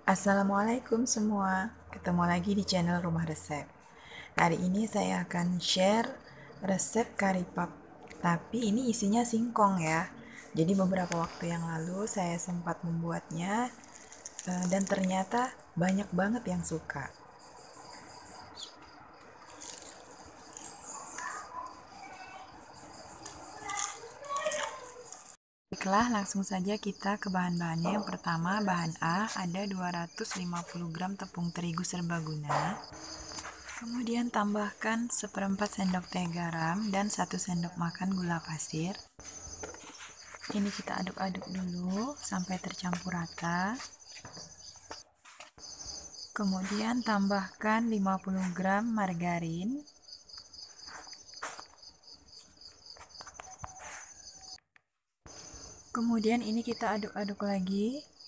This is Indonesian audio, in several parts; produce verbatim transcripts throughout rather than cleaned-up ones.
Assalamualaikum semua, ketemu lagi di channel Rumah Resep. Hari ini saya akan share resep kari pap, tapi ini isinya singkong ya. Jadi beberapa waktu yang lalu saya sempat membuatnya eh, dan ternyata banyak banget yang suka. Baiklah, langsung saja kita ke bahan-bahannya. Yang pertama, bahan A ada dua ratus lima puluh gram tepung terigu serbaguna. Kemudian tambahkan seperempat sendok teh garam dan satu sendok makan gula pasir. Ini kita aduk-aduk dulu sampai tercampur rata. Kemudian tambahkan lima puluh gram margarin. Kemudian ini kita aduk-aduk lagi.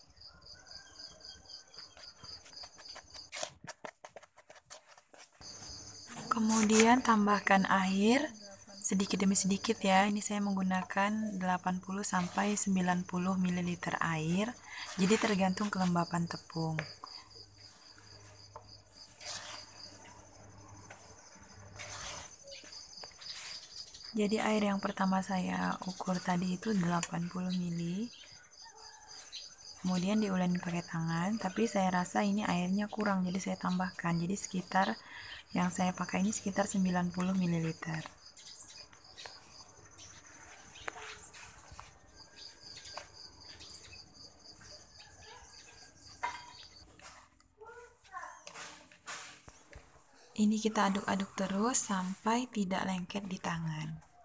Kemudian tambahkan air sedikit demi sedikit ya. Ini saya menggunakan delapan puluh sampai sembilan puluh mililiter air. Jadi tergantung kelembapan tepung. Jadi air yang pertama saya ukur tadi itu delapan puluh mililiter. Kemudian diuleni pakai tangan, tapi saya rasa ini airnya kurang jadi saya tambahkan. Jadi sekitar yang saya pakai ini sekitar sembilan puluh mililiter. Ini kita aduk-aduk terus sampai tidak lengket di tangan.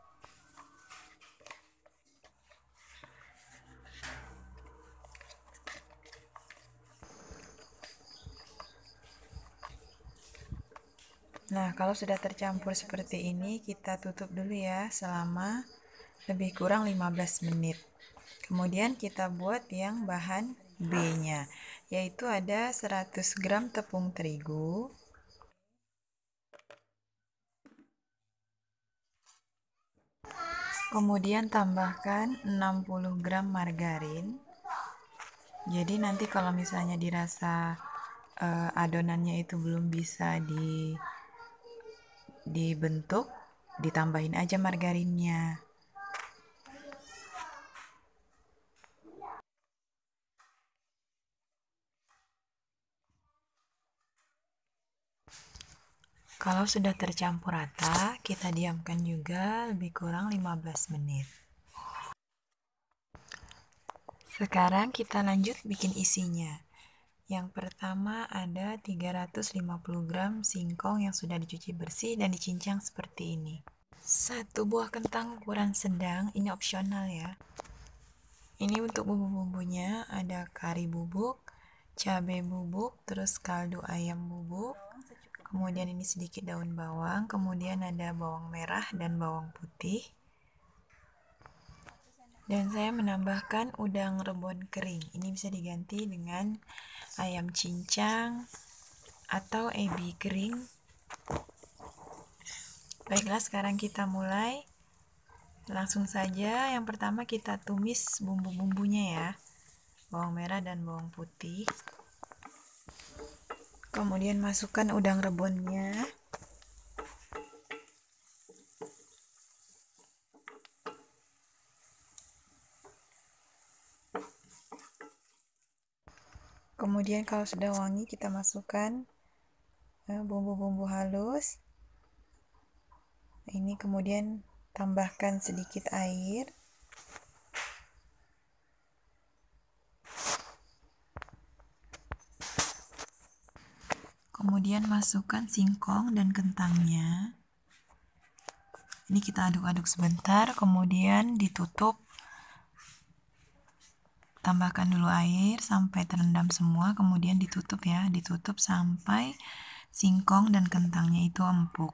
Nah, kalau sudah tercampur seperti ini, kita tutup dulu ya selama lebih kurang lima belas menit. Kemudian kita buat yang bahan B-nya, yaitu ada seratus gram tepung terigu, kemudian tambahkan enam puluh gram margarin. Jadi nanti kalau misalnya dirasa uh, adonannya itu belum bisa di dibentuk, ditambahin aja margarinnya. Kalau sudah tercampur rata, kita diamkan juga lebih kurang lima belas menit. Sekarang kita lanjut bikin isinya. Yang pertama ada tiga ratus lima puluh gram singkong yang sudah dicuci bersih dan dicincang seperti ini. Satu buah kentang ukuran sedang, ini opsional ya. Ini untuk bumbu-bumbunya ada kari bubuk, cabai bubuk, terus kaldu ayam bubuk. Kemudian ini sedikit daun bawang, kemudian ada bawang merah dan bawang putih. Dan saya menambahkan udang rebon kering. Ini bisa diganti dengan ayam cincang atau ebi kering. Baiklah, sekarang kita mulai. Langsung saja, yang pertama kita tumis bumbu-bumbunya ya. Bawang merah dan bawang putih. Kemudian masukkan udang rebonnya. Kemudian kalau sudah wangi kita masukkan bumbu-bumbu halus. Ini kemudian tambahkan sedikit air. Kemudian masukkan singkong dan kentangnya. Ini kita aduk-aduk sebentar, kemudian ditutup. Tambahkan dulu air sampai terendam semua, kemudian ditutup ya, ditutup sampai singkong dan kentangnya itu empuk.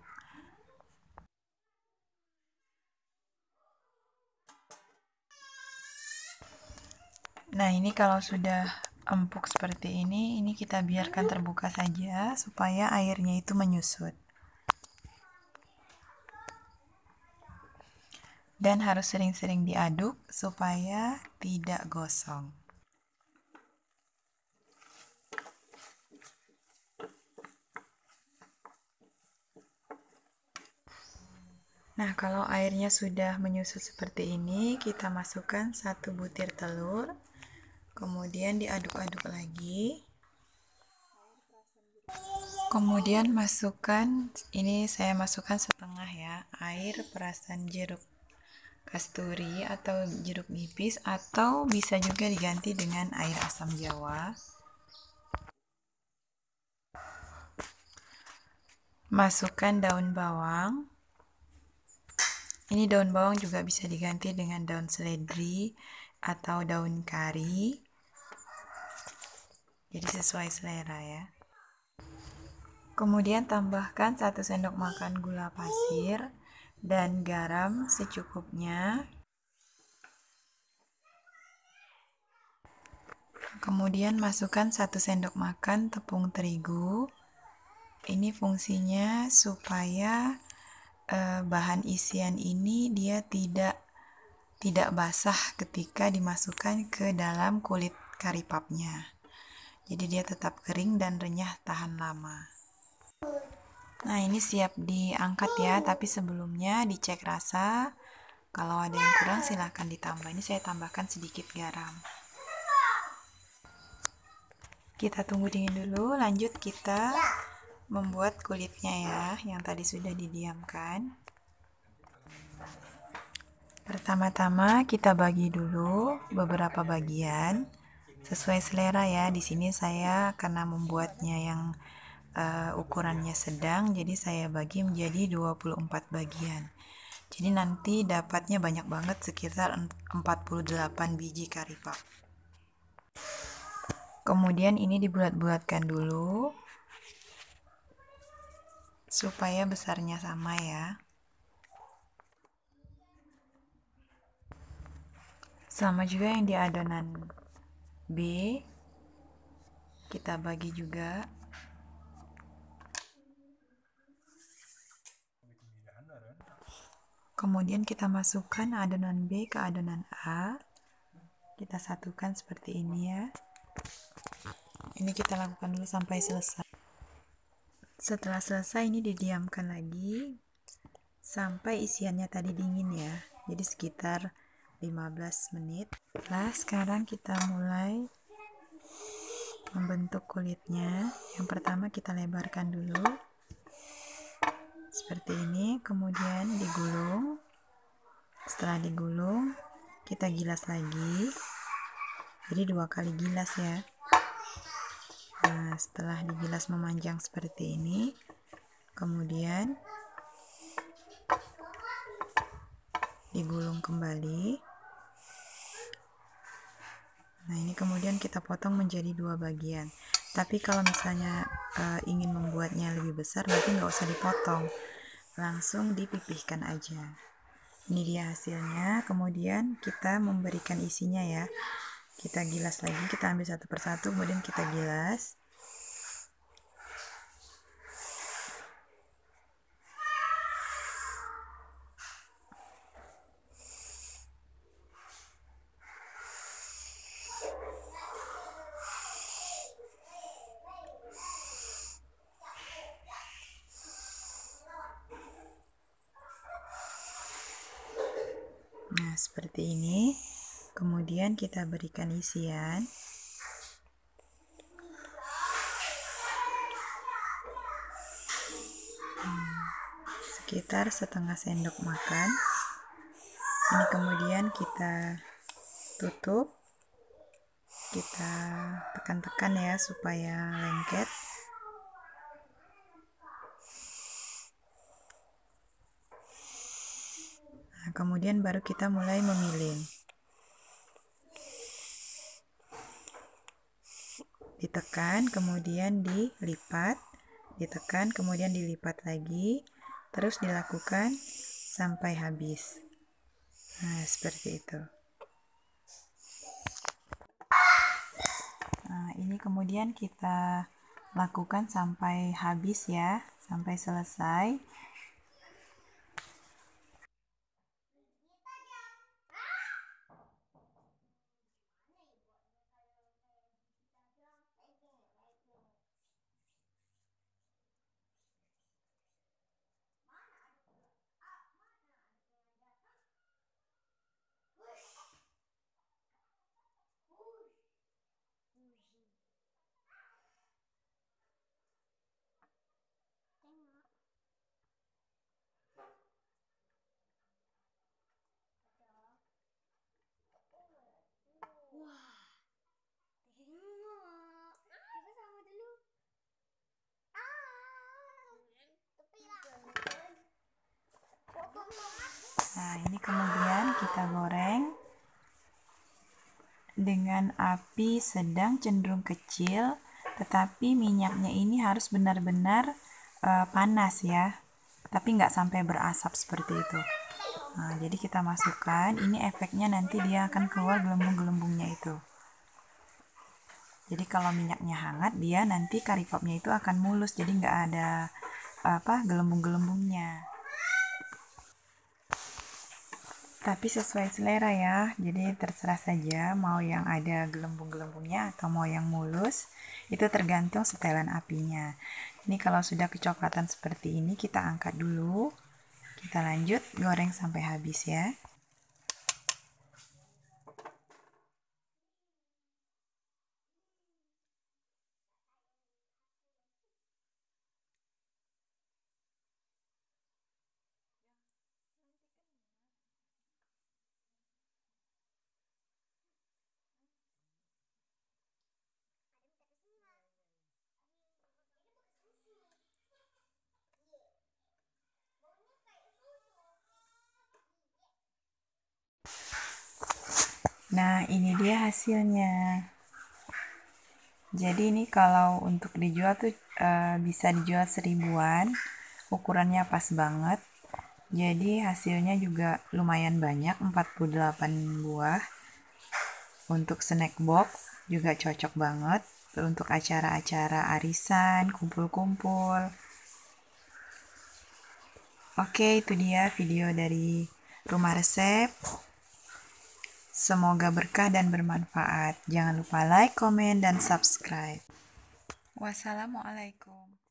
Nah, ini kalau sudah empuk seperti ini, ini kita biarkan terbuka saja supaya airnya itu menyusut. Dan harus sering-sering diaduk supaya tidak gosong. Nah, kalau airnya sudah menyusut seperti ini, kita masukkan satu butir telur, kemudian diaduk-aduk lagi. Kemudian masukkan, ini saya masukkan setengah ya, air perasan jeruk kasturi atau jeruk nipis, atau bisa juga diganti dengan air asam jawa. Masukkan daun bawang. Ini daun bawang juga bisa diganti dengan daun seledri atau daun kari. Jadi sesuai selera ya. Kemudian tambahkan satu sendok makan gula pasir dan garam secukupnya. Kemudian masukkan satu sendok makan tepung terigu. Ini fungsinya supaya eh, bahan isian ini dia tidak tidak basah ketika dimasukkan ke dalam kulit kari papnya. Jadi dia tetap kering dan renyah tahan lama. Nah, ini siap diangkat ya, tapi sebelumnya dicek rasa. Kalau ada yang kurang silahkan ditambah. Ini saya tambahkan sedikit garam. Kita tunggu dingin dulu, lanjut kita membuat kulitnya ya, yang tadi sudah didiamkan. Pertama-tama kita bagi dulu beberapa bagian sesuai selera ya. Di sini saya karena membuatnya yang uh, ukurannya sedang, jadi saya bagi menjadi dua puluh empat bagian. Jadi nanti dapatnya banyak banget, sekitar empat puluh delapan biji kari pap. Kemudian ini dibulat-bulatkan dulu supaya besarnya sama ya. Sama juga yang di adonan B, kita bagi juga. Kemudian kita masukkan adonan B ke adonan A. Kita satukan seperti ini ya. Ini kita lakukan dulu sampai selesai. Setelah selesai ini didiamkan lagi sampai isiannya tadi dingin ya. Jadi sekitar lima belas menit. Nah, sekarang kita mulai membentuk kulitnya. Yang pertama kita lebarkan dulu seperti ini, kemudian digulung. Setelah digulung kita gilas lagi, jadi dua kali gilas ya. Nah, setelah digilas memanjang seperti ini, kemudian digulung kembali. Nah, ini kemudian kita potong menjadi dua bagian. Tapi kalau misalnya e, ingin membuatnya lebih besar, berarti nggak usah dipotong, langsung dipipihkan aja. Ini dia hasilnya. Kemudian kita memberikan isinya ya. Kita gilas lagi, kita ambil satu persatu, kemudian kita gilas. Nah, seperti ini. Kemudian kita berikan isian. Hmm, sekitar setengah sendok makan. Ini kemudian kita tutup. Kita tekan-tekan ya supaya lengket. Nah, kemudian baru kita mulai memilih. Ditekan, kemudian dilipat, ditekan, kemudian dilipat lagi, terus dilakukan sampai habis. Nah, seperti itu. Nah, ini kemudian kita lakukan sampai habis ya, sampai selesai. kita goreng dengan api sedang cenderung kecil, tetapi minyaknya ini harus benar-benar uh, panas ya, tapi nggak sampai berasap seperti itu. Nah, jadi kita masukkan, ini efeknya nanti dia akan keluar gelembung-gelembungnya itu. Jadi kalau minyaknya hangat, dia nanti kari popnya itu akan mulus, jadi nggak ada apa gelembung-gelembungnya. Tapi sesuai selera ya, jadi terserah saja mau yang ada gelembung-gelembungnya atau mau yang mulus, itu tergantung setelan apinya. Ini kalau sudah kecoklatan seperti ini, kita angkat dulu, kita lanjut goreng sampai habis ya. Nah, ini dia hasilnya. Jadi ini kalau untuk dijual tuh e, bisa dijual seribuan, ukurannya pas banget. Jadi hasilnya juga lumayan banyak, empat puluh delapan buah. Untuk snack box juga cocok banget untuk acara-acara arisan, kumpul-kumpul. Oke, itu dia video dari Rumah Resep. Semoga berkah dan bermanfaat. Jangan lupa like, komen, dan subscribe. Wassalamualaikum.